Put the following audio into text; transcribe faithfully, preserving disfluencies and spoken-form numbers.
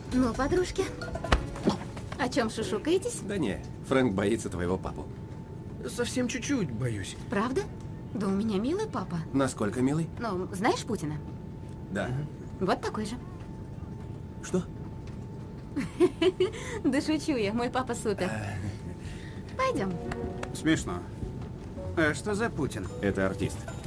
Ну, подружки, о чем шушукаетесь? Да не, Фрэнк боится твоего папу. Совсем чуть-чуть, боюсь. Правда? Да у меня милый папа. Насколько милый? Ну, знаешь Путина? Да. Вот такой же. Что? Да шучу я, мой папа супер. Пойдем. Смешно. А что за Путин? Это артист.